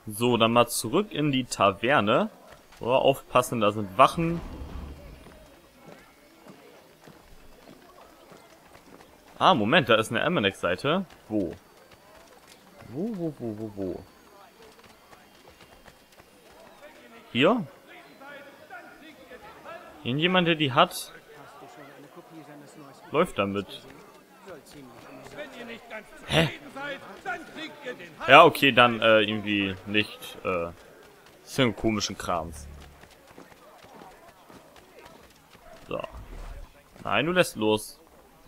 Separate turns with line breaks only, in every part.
So, dann mal zurück in die Taverne. So, aufpassen, da sind Wachen. Ah, Moment, da ist eine Amanex-Seite. Wo? Wo? Hier? Irgendjemand, der die hat, läuft damit. Hä? Ja, okay, dann irgendwie nicht so einen komischen Krams. So. Nein, du lässt los.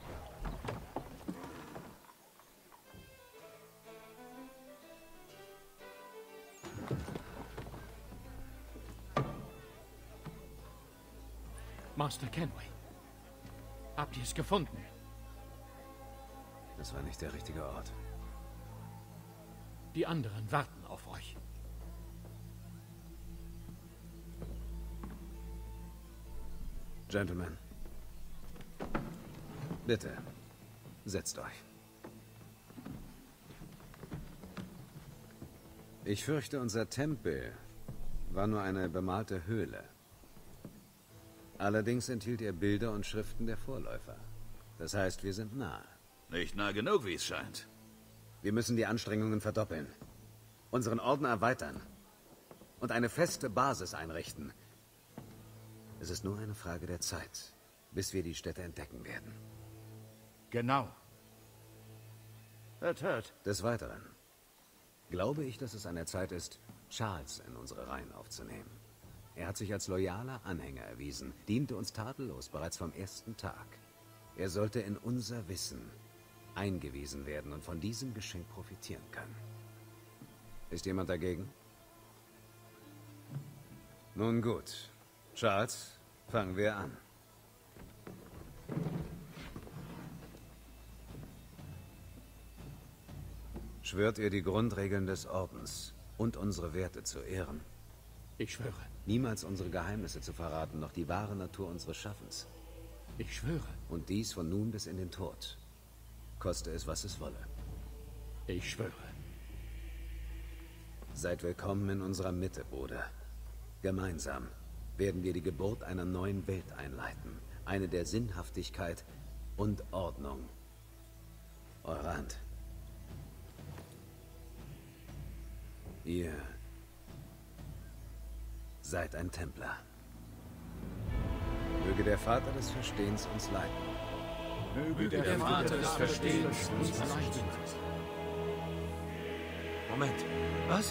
Master Kenway. Habt ihr es gefunden?
Das war nicht der richtige Ort.
Die anderen warten auf euch.
Gentlemen. Bitte, setzt euch. Ich fürchte, unser Tempel war nur eine bemalte Höhle. Allerdings enthielt er Bilder und Schriften der Vorläufer. Das heißt, wir sind nah.
Nicht nah genug, wie es scheint.
Wir müssen die Anstrengungen verdoppeln, unseren Orden erweitern und eine feste Basis einrichten. Es ist nur eine Frage der Zeit, bis wir die Städte entdecken werden.
Genau. Hört.
Des Weiteren glaube ich, dass es an der Zeit ist, Charles in unsere Reihen aufzunehmen. Er hat sich als loyaler Anhänger erwiesen, diente uns tadellos bereits vom ersten Tag. Er sollte in unser Wissen eingewiesen werden und von diesem Geschenk profitieren können. Ist jemand dagegen? Nun gut. Charles, fangen wir an. Schwört ihr die Grundregeln des Ordens und unsere Werte zu ehren?
Ich schwöre.
Niemals unsere Geheimnisse zu verraten, noch die wahre Natur unseres Schaffens.
Ich schwöre.
Und dies von nun bis in den Tod. Koste es, was es wolle.
Ich schwöre.
Seid willkommen in unserer Mitte, Bruder. Gemeinsam werden wir die Geburt einer neuen Welt einleiten. Eine der Sinnhaftigkeit und Ordnung. Eure Hand. Ihr seid ein Templer. Möge der Vater des Verstehens uns leiten.
Möge der Vater des Verstehens uns leiten.
Moment. Was?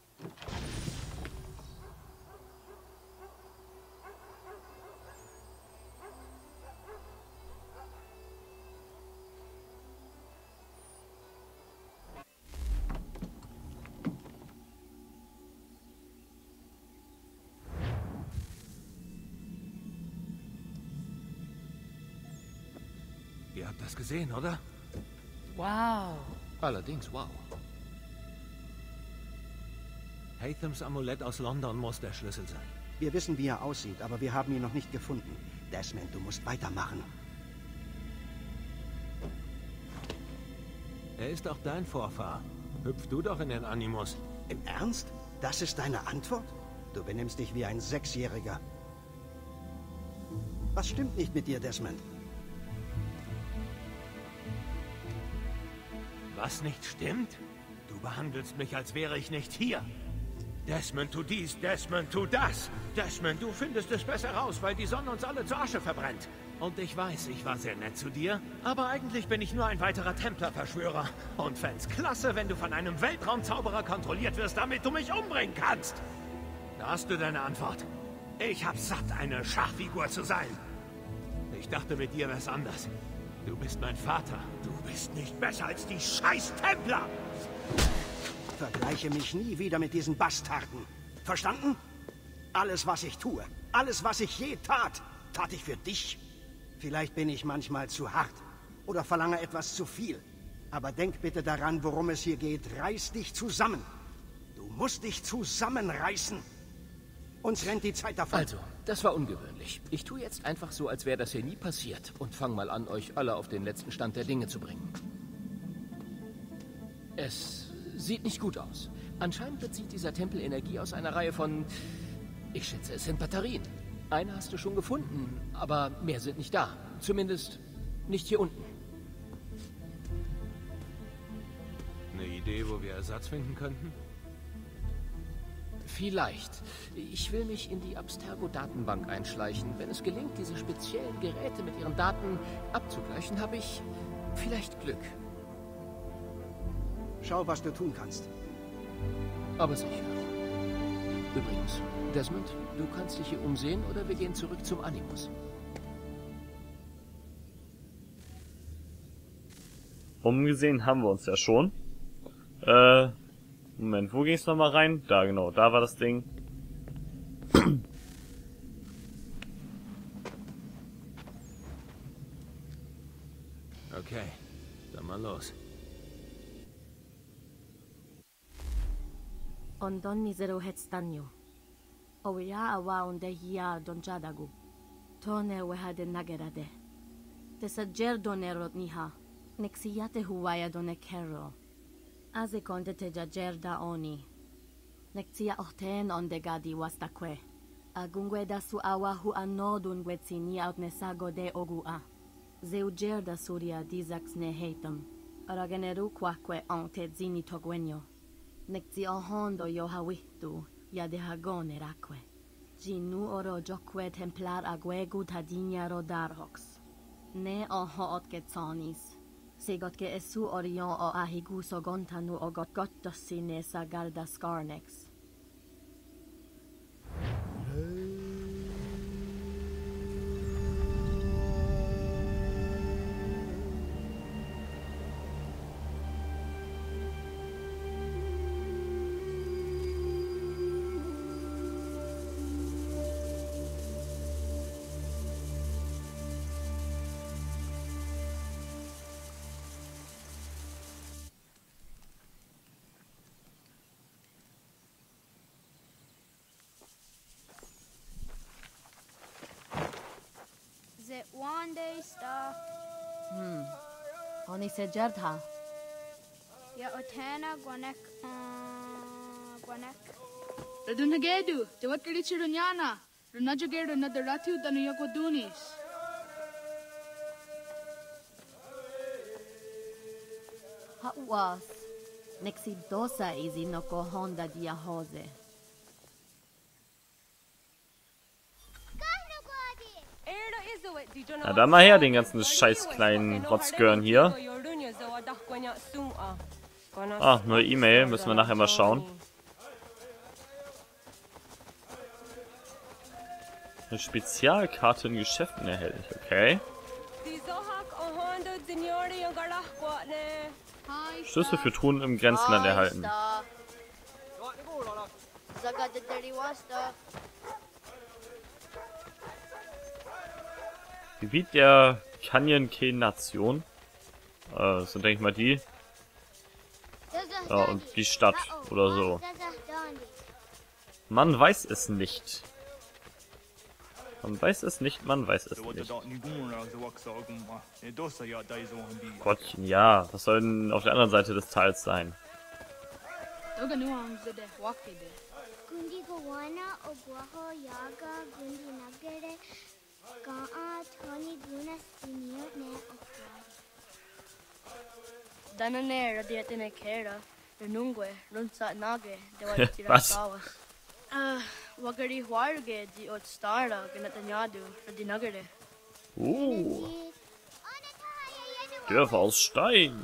Ihr habt das gesehen, oder?
Wow.
Allerdings, wow.
Hathams Amulett aus London muss der Schlüssel sein.
Wir wissen, wie er aussieht, aber wir haben ihn noch nicht gefunden. Desmond, du musst weitermachen.
Er ist auch dein Vorfahr. Hüpf du doch in den Animus.
Im Ernst? Das ist deine Antwort? Du benimmst dich wie ein Sechsjähriger. Was stimmt nicht mit dir, Desmond?
Was nicht stimmt? Du behandelst mich, als wäre ich nicht hier. Desmond, tu dies, Desmond, tu das. Desmond, du findest es besser raus, weil die Sonne uns alle zur Asche verbrennt. Und ich weiß, ich war sehr nett zu dir, aber eigentlich bin ich nur ein weiterer Templerverschwörer. Und fänd's klasse, wenn du von einem Weltraumzauberer kontrolliert wirst, damit du mich umbringen kannst. Da hast du deine Antwort. Ich hab satt, eine Schachfigur zu sein. Ich dachte, mit dir wär's anders. Du bist mein Vater. Du bist nicht besser als die scheiß Templer!
Vergleiche mich nie wieder mit diesen Bastarden. Verstanden? Alles, was ich tue, alles, was ich je tat, tat ich für dich. Vielleicht bin ich manchmal zu hart oder verlange etwas zu viel. Aber denk bitte daran, worum es hier geht. Reiß dich zusammen. Du musst dich zusammenreißen. Uns rennt die Zeit davon.
Also, das war ungewöhnlich. Ich tue jetzt einfach so, als wäre das hier nie passiert. Und fang mal an, euch alle auf den letzten Stand der Dinge zu bringen. Es sieht nicht gut aus. Anscheinend bezieht dieser Tempel Energie aus einer Reihe von... Ich schätze, es sind Batterien. Eine hast du schon gefunden, aber mehr sind nicht da. Zumindest nicht hier unten.
Eine Idee, wo wir Ersatz finden könnten?
Vielleicht. Ich will mich in die Abstergo-Datenbank einschleichen. Wenn es gelingt, diese speziellen Geräte mit ihren Daten abzugleichen, habe ich vielleicht Glück.
Schau, was du tun kannst.
Aber sicher. Übrigens, Desmond, du kannst dich hier umsehen oder wir gehen zurück zum Animus.
Umgesehen haben wir uns ja schon. Moment, wo ging es nochmal rein? Da, genau, da war das Ding.
Okay, dann mal los.
Ondon misero hetstanyo. Oya awa onde hia donjadagu. Tone wehade nagerade. Tesajer donerot niha. Nexiate huwaya donekero. Aze konde te jajerda oni. Nexia ohten onde gadi wastakwe. Agungweda su awa hu anodun gwetsini out nesago de ogua. Zeujerda suria dizax ne heitam. Arageneru quaque onte zini togwenyo. Nexi ohondo yo hawihtu, ya de hagone rakwe. Ginu oro jokwe templar agwegu tadinia rodarhox. Ne oho otgetsonis. Sigot ke esu orion o ahigu sogontanu o gotgottosine sa garda skarnex.
It one day stuff.
Oni se jerdha.
Ya otana gwanek gwanek.
Radunagedu, te wakarichi runyana. Runajagedu na daratu danu yakodunis.
Hawas. Nexi dosa izi no kohonda dia hose.
Na dann mal her, den ganzen scheiß kleinen Rotzgörn hier. Ah, neue E-Mail, müssen wir nachher mal schauen. Eine Spezialkarte in Geschäften erhältlich, okay. Schlüssel für Truhen im Grenzland erhalten. Gebiet der Kanyon-Ke-Nation. Das sind, denke ich mal, die. Ja, und die Stadt oder so. Man weiß es nicht. Man weiß es nicht, man weiß es nicht. Gottchen, ja. Was soll denn auf der anderen Seite des Tals sein? Was?
Wagari Huarge, die Otstara, Genatanyadu, die Nagere.
Dörfer aus Stein.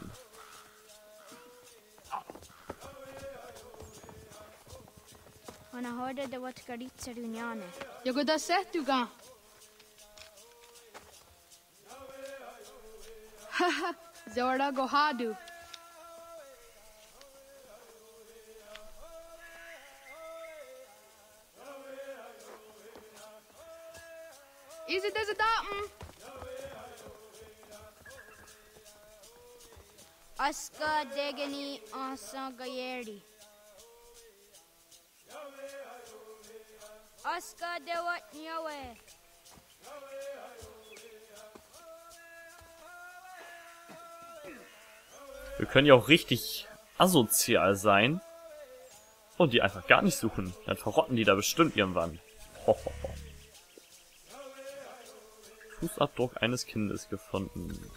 Wana horde de wat karitsa runyane.
Yagoda Setuga. Haha, Zawara Gohadu. Easy does it up.
Aska degani asa gayeri. Aska dewat nyawe.
Wir können ja auch richtig asozial sein. Und die einfach gar nicht suchen. Dann verrotten die da bestimmt irgendwann. Hohoho. Fußabdruck eines Kindes gefunden.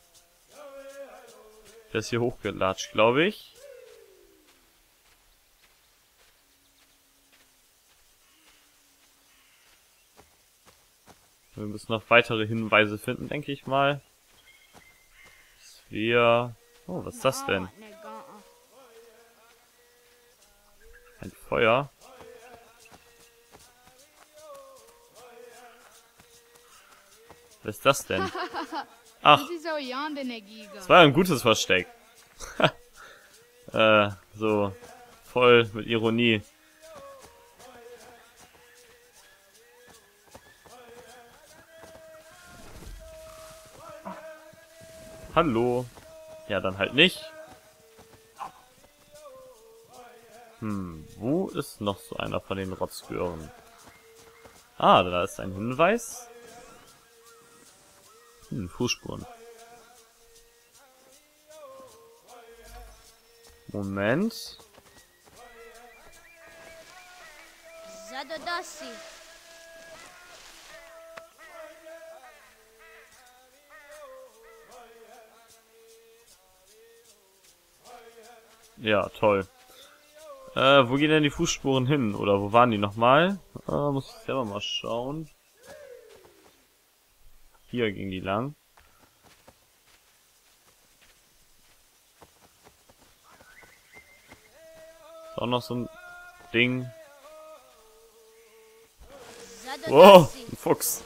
Der ist hier hochgelatscht, glaube ich. Wir müssen noch weitere Hinweise finden, denke ich mal. Oh, was ist das denn? Ein Feuer. Was ist das denn? Ach, das war ein gutes Versteck. So voll mit Ironie. Hallo. Ja, dann halt nicht. Wo ist noch so einer von den Rotzgören? Ah, da ist ein Hinweis. Fußspuren. Moment. Ja, toll. Wo gehen denn die Fußspuren hin? Oder wo waren die nochmal? Muss ich selber mal schauen. Hier ging die lang. Ist auch noch so ein Ding. Wow, ein Fuchs.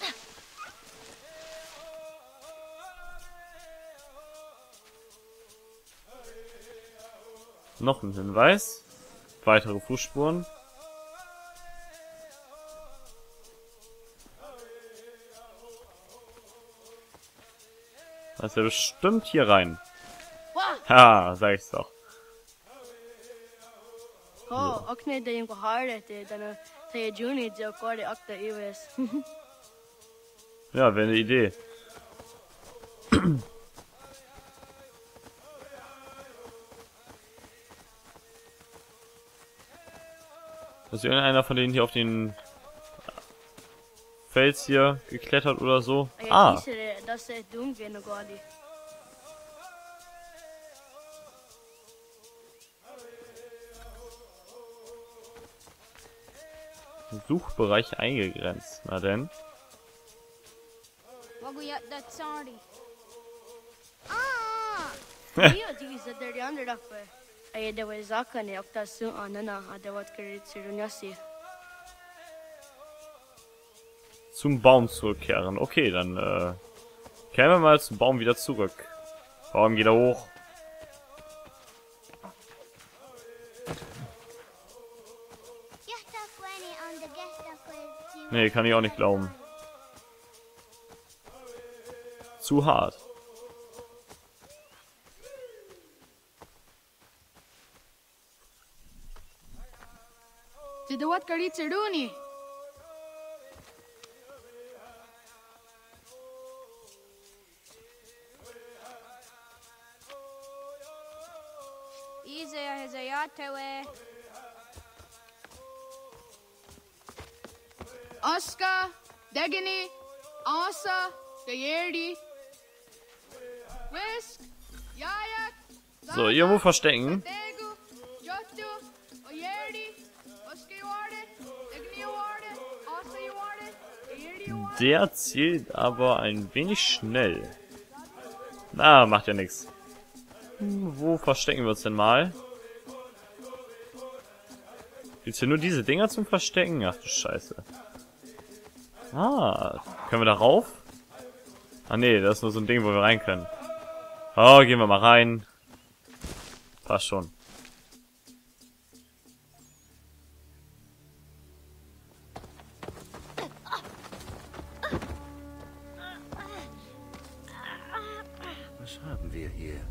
Noch ein Hinweis. Weitere Fußspuren. Das ist ja bestimmt hier rein. Ha, sag ich's doch. So. Ja, wäre eine Idee. Ist irgendeiner von denen hier auf den Fels hier geklettert oder so? Ah! Suchbereich eingegrenzt. Na denn? Zum Baum zurückkehren. Okay, dann kehren wir mal zum Baum wieder zurück. Baum, geh da hoch. Nee, kann ich auch nicht glauben. Zu hart.
Oscar, Degani, Asa, Gayerdi, Whisk, Yayak,
So, irgendwo verstecken.
Degu, Jotu, Oyerdi, Oscar, you are it, Degani, you are it, Asa, you are it, Gayerdi, you are it.
Der zielt aber ein wenig schnell. Na, macht ja nichts. Wo verstecken wir uns denn mal? Gibt's hier nur diese Dinger zum Verstecken? Ach du Scheiße. Ah, können wir da rauf? Ah nee, das ist nur so ein Ding, wo wir rein können. Oh, gehen wir mal rein. Passt schon.
Was haben wir hier?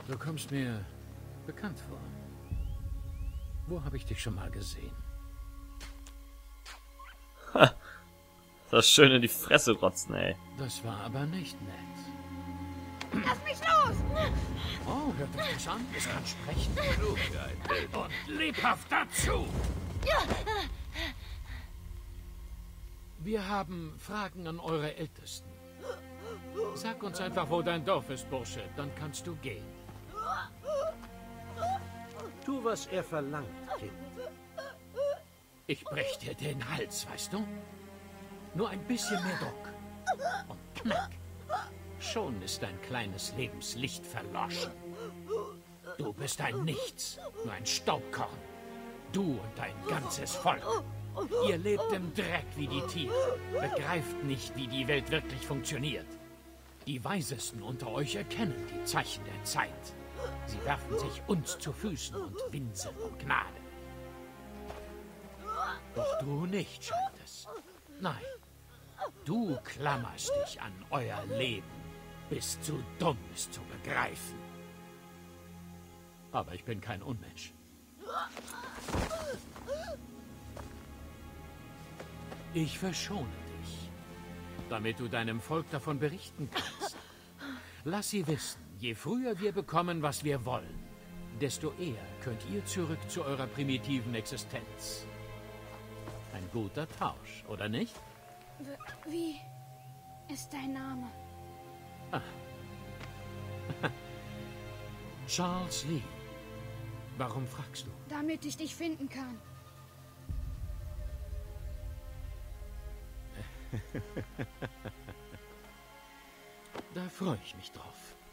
Du kommst mir bekannt vor. Wo habe ich dich schon mal gesehen?
Ha. Das schön in die Fresse rotzen, ey.
Das war aber nicht nett.
Lass mich los!
Oh, hört euch das an? Es kann sprechen. Und lebhaft dazu! Wir haben Fragen an eure Ältesten. Sag uns einfach, wo dein Dorf ist, Bursche. Dann kannst du gehen.
Tu, was er verlangt, Kind.
Ich brech dir den Hals, weißt du? Nur ein bisschen mehr Druck. Und knack. Schon ist dein kleines Lebenslicht verloschen. Du bist ein Nichts, nur ein Staubkorn. Du und dein ganzes Volk. Ihr lebt im Dreck wie die Tiere. Begreift nicht, wie die Welt wirklich funktioniert. Die Weisesten unter euch erkennen die Zeichen der Zeit. Sie werfen sich uns zu Füßen und winseln um Gnade. Doch du nicht, scheint es. Nein, du klammerst dich an euer Leben, bist zu dumm, es zu begreifen. Aber ich bin kein Unmensch. Ich verschone dich, damit du deinem Volk davon berichten kannst. Lass sie wissen, je früher wir bekommen, was wir wollen, desto eher könnt ihr zurück zu eurer primitiven Existenz. Ein guter Tausch, oder nicht?
Wie ist dein Name?
Charles Lee. Warum fragst du?
Damit ich dich finden kann.
Da freue ich mich drauf.